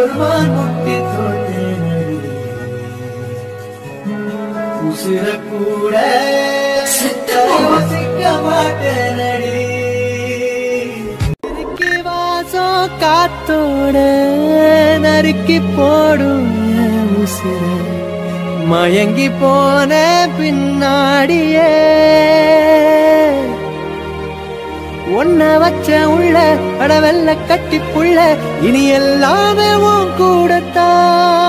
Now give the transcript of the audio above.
ஒருமான் முட்டி தோட்டேனடி உசிர கூட யோசிக்க மாட்டேனடி நறுக்கி வாசம் காத்தோட நறுக்கி போடும் உசிர மயங்கி போன பின்னாடியே ஒன்ன வச்ச உள்ள அடவெல்ல கட்டி புள்ள இனி எல்லாமே உன் கூடத்தான்